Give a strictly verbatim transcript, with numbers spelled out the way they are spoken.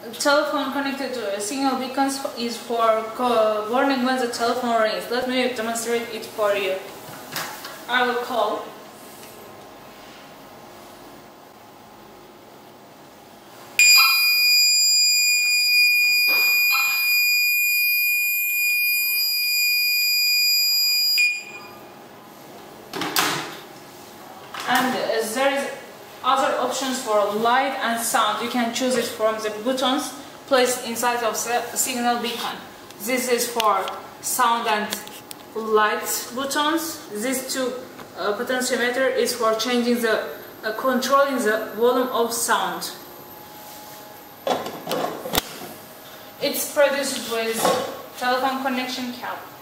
telephone connected to a signal beacon is for warning when the telephone rings. Let me demonstrate it for you. I will call. And uh, there is other options for light and sound. You can choose it from the buttons placed inside of the signal beacon. This is for sound and light buttons. These two uh, potentiometer is for changing the uh, controlling the volume of sound. It's produced with telephone connection cable.